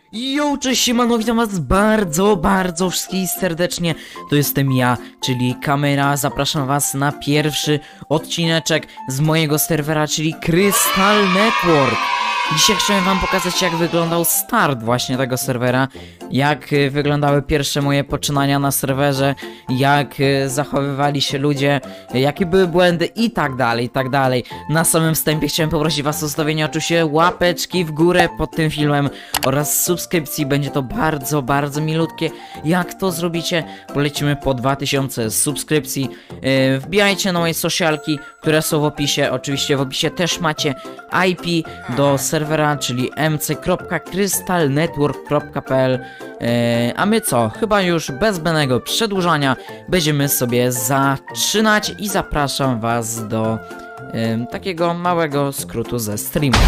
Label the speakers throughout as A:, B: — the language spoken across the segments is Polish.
A: Jo, cześć, siemano, witam was bardzo wszystkich serdecznie. To jestem ja, czyli Kamera. Zapraszam was na pierwszy odcineczek z mojego serwera, czyli Crystal Network. Dzisiaj chciałem wam pokazać, jak wyglądał start właśnie tego serwera, jak wyglądały pierwsze moje poczynania na serwerze, jak zachowywali się ludzie, jakie były błędy i tak dalej, i tak dalej. Na samym wstępie chciałem poprosić was o zostawienie oczywiście łapeczki w górę pod tym filmem oraz subskrypcji, będzie to bardzo milutkie. Jak to zrobicie? Polecimy po 2000 subskrypcji. Wbijajcie na moje socialki, które są w opisie, oczywiście w opisie też macie IP do serwera, czyli mc.crystalnetwork.pl. A my co? Chyba już bez zbędnego przedłużania będziemy sobie zaczynać i zapraszam was do takiego małego skrótu ze streamu.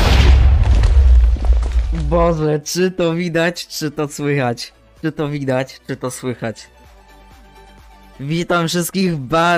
A: Boże, czy to widać, czy to słychać? Czy to widać, czy to słychać? Witam wszystkich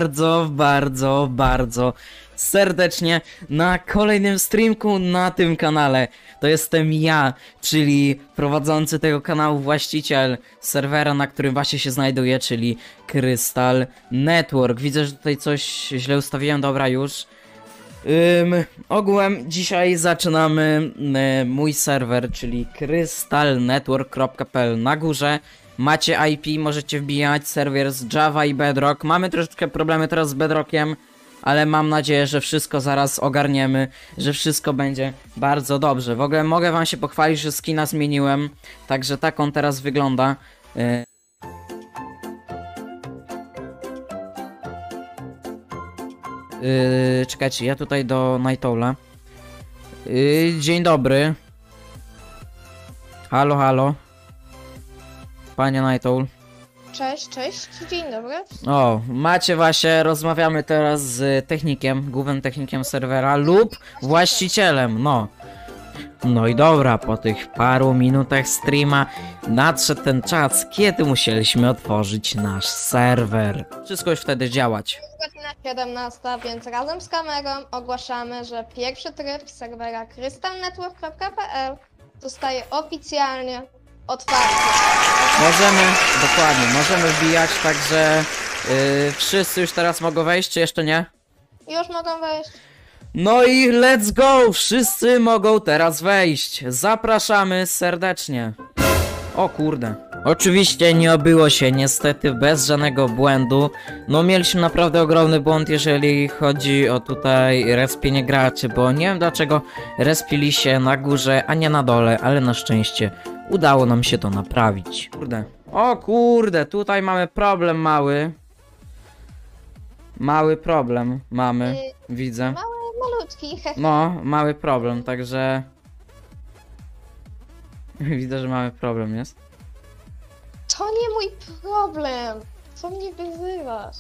A: bardzo serdecznie na kolejnym streamku na tym kanale. To jestem ja, czyli prowadzący tego kanału, właściciel serwera, na którym właśnie się znajduję, czyli Crystal Network. Widzę, że tutaj coś źle ustawiłem, dobra już. Ogółem dzisiaj zaczynamy mój serwer, czyli crystalnetwork.pl. Na górze macie IP, możecie wbijać serwer z Java i Bedrock. Mamy troszeczkę problemy teraz z Bedrockiem, ale mam nadzieję, że wszystko zaraz ogarniemy, że wszystko będzie bardzo dobrze. W ogóle mogę wam się pochwalić, że skina zmieniłem, także tak on teraz wygląda. Czekajcie, ja tutaj do Nightowla. Dzień dobry. Halo. Panie Nightowl.
B: Cześć, dzień dobry.
A: O, macie właśnie, rozmawiamy teraz z technikiem, głównym technikiem serwera lub właścicielem, no. No i dobra, po tych paru minutach streama nadszedł ten czas, kiedy musieliśmy otworzyć nasz serwer. Wszystko już wtedy działać.
B: Godzina 17, więc razem z kamerą ogłaszamy, że pierwszy tryb serwera crystalnetwork.pl zostaje oficjalnie otwarty.
A: Możemy wbijać, także wszyscy już teraz mogą wejść, czy jeszcze nie?
B: Już mogą wejść.
A: No i let's go! Wszyscy mogą teraz wejść. Zapraszamy serdecznie. O kurde. Oczywiście nie obyło się niestety bez żadnego błędu. No mieliśmy naprawdę ogromny błąd, jeżeli chodzi o tutaj respienie graczy, bo nie wiem dlaczego respili się na górze, a nie na dole, ale na szczęście udało nam się to naprawić. Kurde. O kurde, tutaj mamy problem mały. Mały problem mamy, widzę.
B: Malutki.
A: No, mały problem, także... Widzę, że mamy problem, jest?
B: To nie mój problem. Co mnie wyzywasz?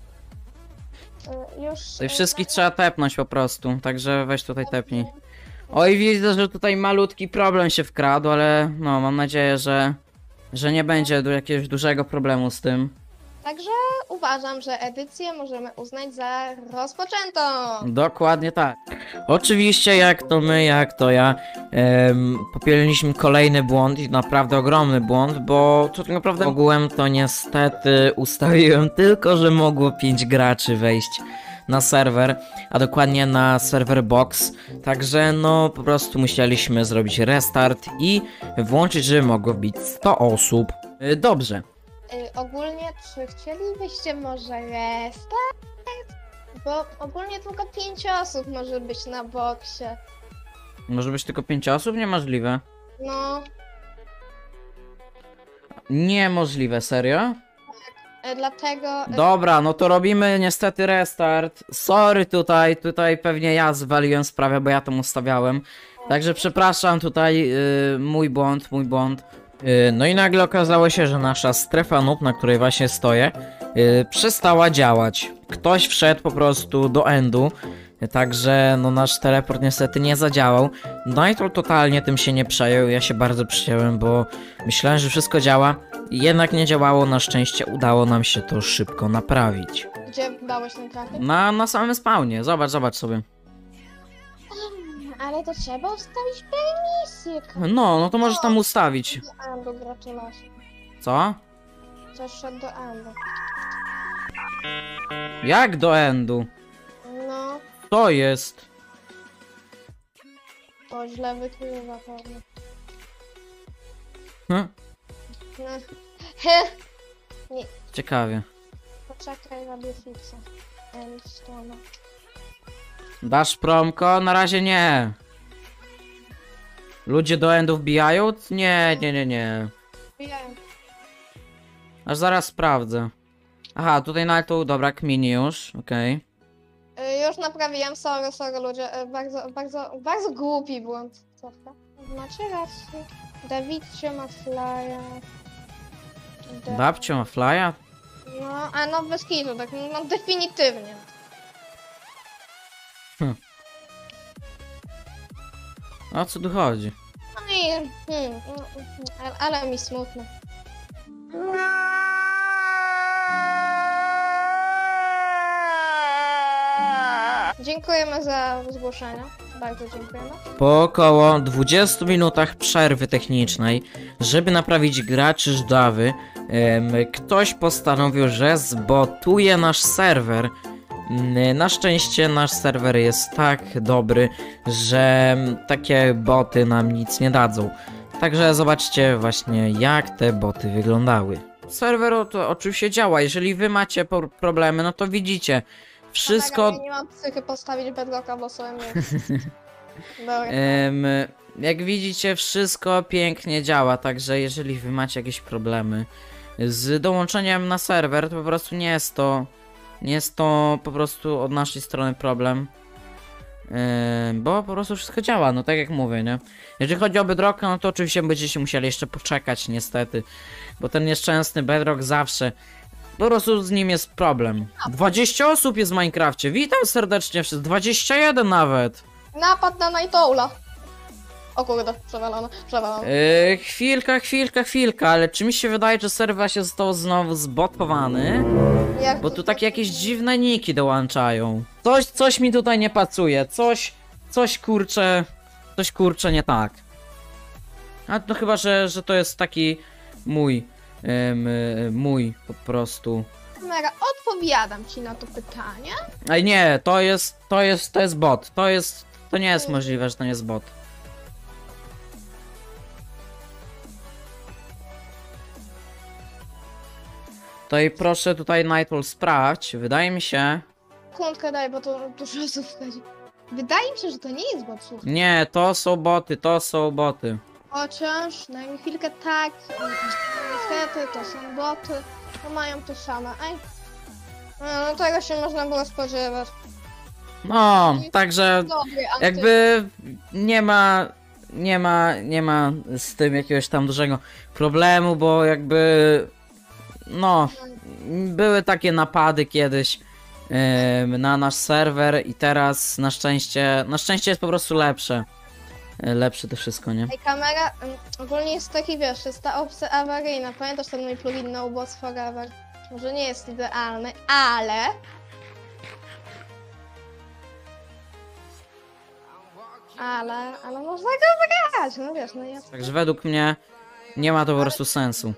B: Już...
A: Tutaj wszystkich trzeba tepnąć po prostu, także weź tutaj tepnij. Oj, widzę, że tutaj malutki problem się wkradł, ale no, mam nadzieję, że nie będzie jakiegoś dużego problemu z tym.
B: Także uważam, że edycję możemy uznać za rozpoczętą.
A: Dokładnie tak. Oczywiście jak to my, jak to ja popełniliśmy kolejny błąd i naprawdę ogromny błąd, bo to tak naprawdę ogółem to niestety ustawiłem tylko, że mogło 5 graczy wejść na serwer, a dokładnie na serwer box, także no po prostu musieliśmy zrobić restart i włączyć, żeby mogło być 100 osób. Dobrze.
B: Ogólnie, czy chcielibyście może restart? Bo ogólnie tylko 5 osób może być na boksie.
A: Może być tylko 5 osób? Niemożliwe.
B: No,
A: Niemożliwe, serio?
B: dlatego...
A: Dobra, no to robimy niestety restart. Sorry tutaj pewnie ja zwaliłem sprawę, bo ja to ustawiałem. Także przepraszam tutaj, mój błąd. No i nagle okazało się, że nasza strefa noob, na której właśnie stoję, przestała działać. Ktoś wszedł po prostu do endu, także no nasz teleport niestety nie zadziałał. No i to totalnie tym się nie przejął, ja się bardzo przyjęłem, bo myślałem, że wszystko działa. Jednak nie działało, na szczęście udało nam się to szybko naprawić.
B: Gdzie dałeś ten trafić?
A: Na samym spawnie, zobacz sobie.
B: ale to trzeba ustawić permisję.
A: No to możesz tam ustawić.
B: Do Endo gratulacje.
A: Co?
B: Coś szedł do Endo.
A: Jak do endu?
B: No,
A: To jest.
B: to źle wykrywa pewnie.
A: Hm?
B: Nie,
A: Ciekawie.
B: poczekaj, robię fixa. Endstone.
A: Dasz promko? Na razie nie. Ludzie do endu wbijają? Nie.
B: Wiem.
A: Aż zaraz sprawdzę. Aha, tutaj na tu, dobra, kmini już, okej.
B: Już naprawiłem, sorry ludzie, bardzo głupi błąd. Trochę. Macie rację. Dawidcie ma flya.
A: Babcio ma flya?
B: No, a no bez kitu, tak, no definitywnie.
A: O co tu chodzi?
B: No i, ale mi smutno. Dziękujemy za zgłoszenie. Bardzo dziękujemy.
A: Po około 20 minutach przerwy technicznej, żeby naprawić graczy żdawy, ktoś postanowił, że zbotuje nasz serwer. Na szczęście nasz serwer jest tak dobry, że takie boty nam nic nie dadzą. Także zobaczcie właśnie, jak te boty wyglądały. Serwer to oczywiście działa, jeżeli wy macie problemy, no to widzicie. Wszystko...
B: Ja nie mam psychy postawić bedrocka w osobie miejscu. Dobra.
A: Jak widzicie, wszystko pięknie działa, także jeżeli wy macie jakieś problemy z dołączeniem na serwer, to po prostu nie jest to po prostu od naszej strony problem. Bo po prostu wszystko działa, no tak jak mówię, nie? Jeżeli chodzi o Bedrocka, no to oczywiście będziecie musieli jeszcze poczekać niestety, bo ten nieszczęsny Bedrock zawsze, po prostu z nim jest problem. 20 osób jest w Minecrafcie, witam serdecznie wszyscy, 21 nawet.
B: Napad na Nightowla. O kurde, przewalone.
A: Chwilka, ale czy mi się wydaje, że serwer się został znowu zbotowany?
B: Jak
A: Bo tu takie jakieś dziwne niki dołączają. Coś mi tutaj nie pasuje, coś kurczę nie tak. A to chyba, że to jest taki mój po prostu.
B: Kamera, odpowiadam ci na to pytanie.
A: Ej nie, to jest bot, to nie jest możliwe, że to nie jest bot. Tutaj proszę, tutaj Nightwall sprawdź, wydaje mi się...
B: Kątkę daj, bo to dużo osób wchodzi. Wydaje mi się, że to nie jest bot, słuchaj.
A: Nie, to są boty.
B: Chociaż, daj mi chwilkę, tak, niestety, to są boty, to mają to same. Ej, no tego się można było spodziewać.
A: No, także
B: Dobry,
A: jakby nie ma z tym jakiegoś tam dużego problemu, bo jakby no, były takie napady kiedyś na nasz serwer i teraz na szczęście jest po prostu lepsze to wszystko, nie?
B: Ej, kamera, ogólnie jest taki, wiesz, jest ta opcja awaryjna, pamiętasz ten mój plugin No Bots Forever? Może nie jest idealny, ale... Ale można go wygrać, no wiesz, no ja...
A: Także według mnie nie ma to po prostu sensu.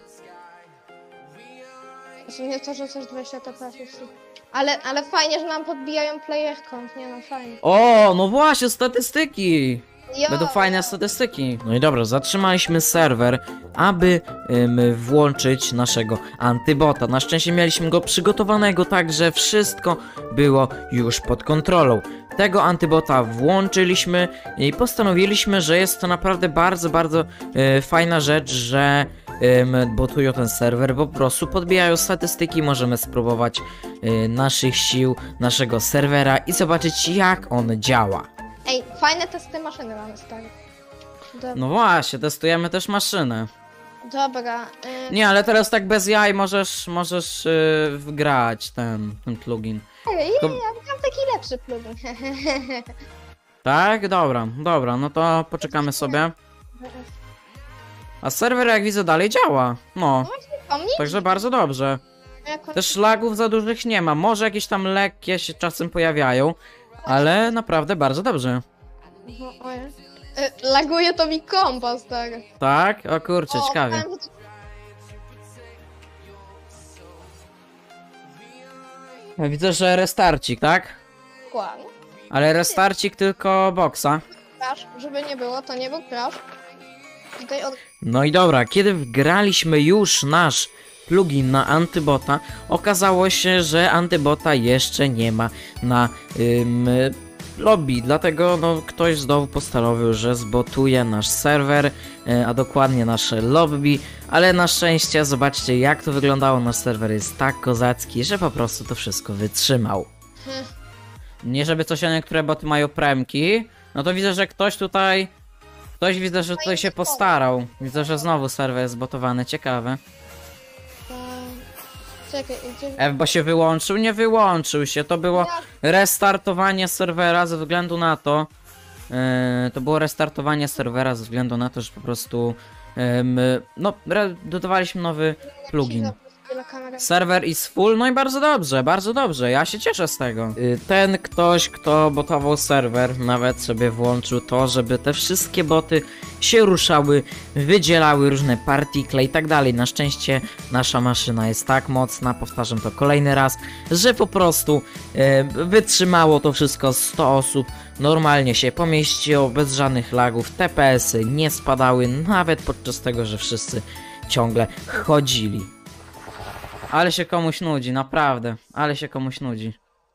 B: Nie to, że coś 20 TP. Ale fajnie, że nam podbijają player count, nie no fajnie.
A: O, no właśnie, statystyki!
B: Jo,
A: Będą fajne statystyki. No i dobra, zatrzymaliśmy serwer, aby włączyć naszego antybota. Na szczęście mieliśmy go przygotowanego, tak że wszystko było już pod kontrolą. Tego antybota włączyliśmy i postanowiliśmy, że jest to naprawdę bardzo fajna rzecz, że botują ten serwer, bo po prostu podbijają statystyki, możemy spróbować naszych sił, naszego serwera i zobaczyć, jak on działa.
B: Ej, fajne testy maszyny mamy, stary.
A: No właśnie, testujemy też maszynę.
B: Dobra.
A: Nie, ale teraz tak bez jaj możesz wgrać ten plugin.
B: Ej,
A: To-
B: ja mam taki lepszy plugin.
A: Tak? Dobra, no to poczekamy sobie. A serwer, jak widzę, dalej działa. No,
B: O mnie?
A: także bardzo dobrze. Też lagów za dużych nie ma. Może jakieś tam lekkie się czasem pojawiają, ale naprawdę bardzo dobrze.
B: Ojej. Laguje to mi kompa, stary.
A: Tak? O kurczę,
B: O,
A: ciekawie.
B: powiem, że
A: Widzę, że restarcik, tak?
B: Dokładnie.
A: Ale restarcik tylko boksa.
B: Crash, żeby nie było, to nie był crash. Tutaj od...
A: No i dobra, kiedy wgraliśmy już nasz plugin na Antybota, okazało się, że Antybota jeszcze nie ma na lobby, dlatego no, ktoś znowu postanowił, że zbotuje nasz serwer, a dokładnie nasze lobby, ale na szczęście zobaczcie, jak to wyglądało, nasz serwer jest tak kozacki, że po prostu to wszystko wytrzymał. Nie żeby coś, a niektóre boty mają premki, no to widzę, że ktoś widzę, że tutaj się postarał. Widzę, że znowu serwer jest zbotowany, ciekawe.
B: Czekaj, gdzie...
A: Bo się wyłączył? Nie wyłączył się, to było restartowanie serwera ze względu na to. To było restartowanie serwera ze względu na to, że po prostu no, dodawaliśmy nowy plugin. Serwer is full, no i bardzo dobrze, ja się cieszę z tego. Ten ktoś, kto botował serwer, nawet sobie włączył to, żeby te wszystkie boty się ruszały, wydzielały różne partikle i tak dalej. Na szczęście nasza maszyna jest tak mocna, powtarzam to kolejny raz, że po prostu wytrzymało to wszystko 100 osób. Normalnie się pomieściło, bez żadnych lagów, TPS-y nie spadały, nawet podczas tego, że wszyscy ciągle chodzili. Ale się komuś nudzi, naprawdę. Ale się komuś nudzi.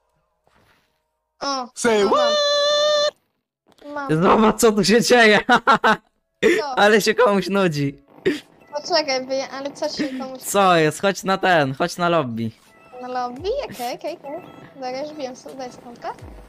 B: O,
C: Say what?
B: mam.
A: Zobacz, co tu się dzieje.
B: Co?
A: Ale się komuś nudzi.
B: Poczekaj, ale co się komuś...
A: Co jest? Chodź na lobby.
B: Na lobby? Okej. Zaraz wiem, co daj skądka.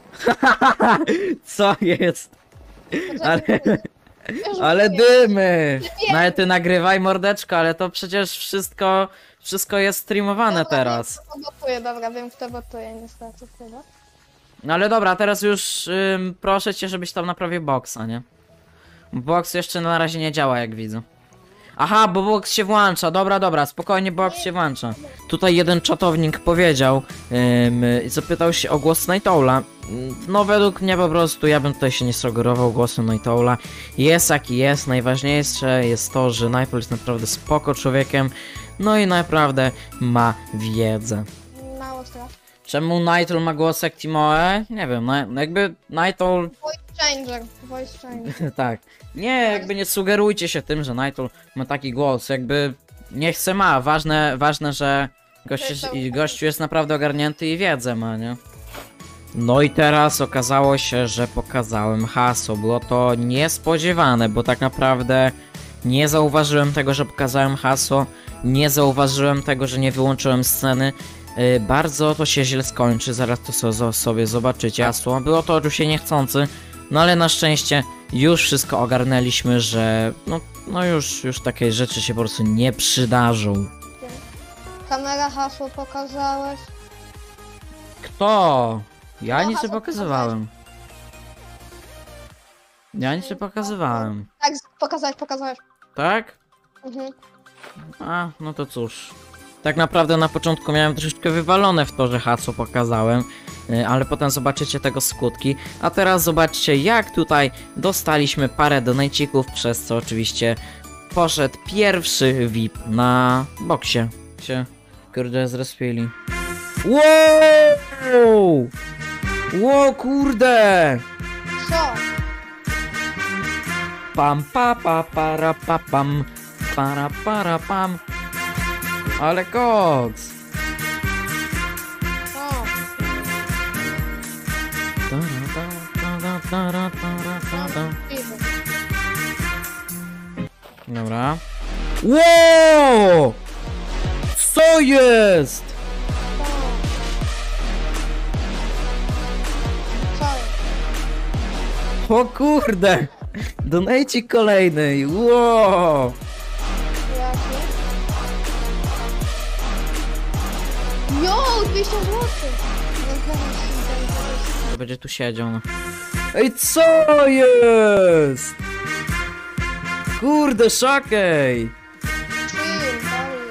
A: Co jest? Ale,
B: Już
A: ale
B: wiem.
A: dymy. No ale ty nagrywaj, mordeczko, ale to przecież wszystko jest streamowane
B: Dobra,
A: teraz.
B: Wiem, kto botuje, dobra, wiem kto botuje, niestety chyba.
A: No ale dobra, teraz już proszę cię, żebyś tam naprawił boksa, nie? Box jeszcze na razie nie działa, jak widzę. Aha, bo box się włącza, dobra, spokojnie, box się włącza. Tutaj jeden czatownik powiedział i zapytał się o głos Nightowla. No według mnie po prostu, ja bym tutaj się nie sugerował głosem Nightowla. Jest jaki jest, najważniejsze jest to, że Nightowl jest naprawdę spoko człowiekiem. No i naprawdę ma wiedzę.
B: Mało strach.
A: Czemu Nightol ma głos jak Timoe? Nie wiem, no jakby Nightol...
B: Voice changer.
A: tak. Nie, jakby nie sugerujcie się tym, że Nightol ma taki głos, jakby... Niech se ma, ważne, że gościu jest naprawdę ogarnięty i wiedzę ma, nie? No i teraz okazało się, że pokazałem hasło. Było to niespodziewane, bo tak naprawdę nie zauważyłem tego, że pokazałem hasło. Nie zauważyłem tego, że nie wyłączyłem sceny. Bardzo to się źle skończy, zaraz to sobie zobaczycie. Hasło było to oczywiście niechcący, no ale na szczęście już wszystko ogarnęliśmy, że no już takie rzeczy się po prostu nie przydarzą.
B: Kamera hasło pokazałeś.
A: Kto? Ja
B: No,
A: nic nie
B: hasło
A: pokazywałem. Ja nic nie pokazywałem.
B: Tak, pokazałeś.
A: Tak?
B: Mhm.
A: A, no to cóż. Tak naprawdę na początku miałem troszeczkę wywalone w to, że hasło pokazałem, ale potem zobaczycie tego skutki. A teraz zobaczcie, jak tutaj dostaliśmy parę donajcików, przez co oczywiście poszedł pierwszy VIP na boksie. Się, kurde, zrespili. Wow! Wow, kurde!
B: Co?
A: Pam pa pa para pa pam, para pam. Ale koks!
B: Co?
A: Dobra. Wow! Co jest?
B: Co?
A: O kurde! Donajcik kolejny! Wow!
B: Jaki? Jo, 200 zł!
A: To będzie tu siedział. No. Ej, co jest? Kurde, szokej!
B: Chill, dalej,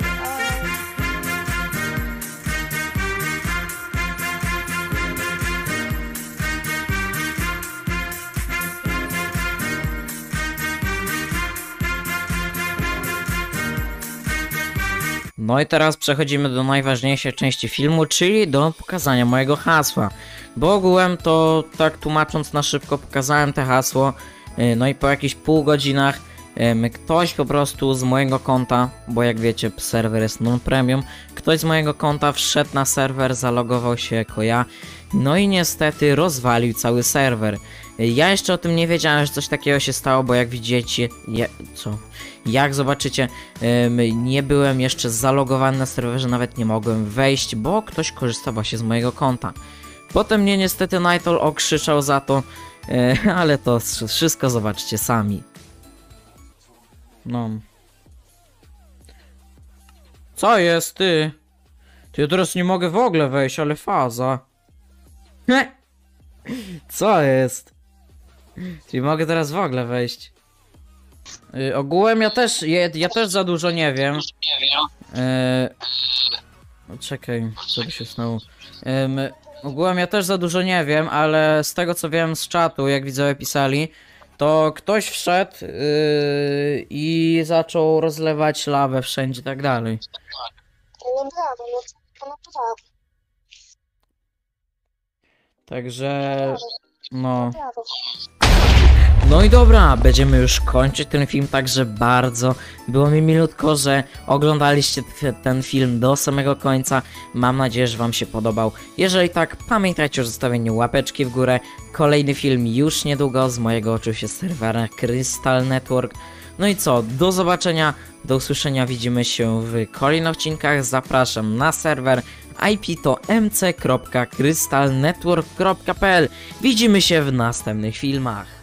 A: No i teraz przechodzimy do najważniejszej części filmu, czyli do pokazania mojego hasła. Bo ogółem to tak tłumacząc na szybko pokazałem te hasło, no i po jakichś pół godzinach ktoś po prostu z mojego konta, bo jak wiecie serwer jest non-premium, ktoś z mojego konta wszedł na serwer, zalogował się jako ja, no i niestety rozwalił cały serwer. Ja jeszcze o tym nie wiedziałem, że coś takiego się stało, bo jak widzicie, jak zobaczycie, nie byłem jeszcze zalogowany na serwerze, nawet nie mogłem wejść, bo ktoś korzystał właśnie z mojego konta. Potem mnie niestety Nightol okrzyczał za to, ale to wszystko zobaczcie sami. No. Co jest, ty? Ty, ja teraz nie mogę w ogóle wejść, ale faza. Co jest? Czyli mogę teraz w ogóle wejść. Ogółem ja też za dużo nie wiem. Czekaj, co by się stało? Ogółem ja też za dużo nie wiem, ale z tego co wiem z czatu, jak widzowie pisali, to ktoś wszedł i zaczął rozlewać lawę wszędzie i tak dalej.
B: No brawo, no to naprawdę.
A: Także... no...
B: Brawo.
A: No i dobra, będziemy już kończyć ten film, także bardzo było mi milutko, że oglądaliście ten film do samego końca. Mam nadzieję, że wam się podobał. Jeżeli tak, pamiętajcie o zostawieniu łapeczki w górę. Kolejny film już niedługo z mojego oczywiście serwera Crystal Network. No i co, do zobaczenia, do usłyszenia, widzimy się w kolejnych odcinkach. Zapraszam na serwer. IP to mc.crystalnetwork.pl. Widzimy się w następnych filmach.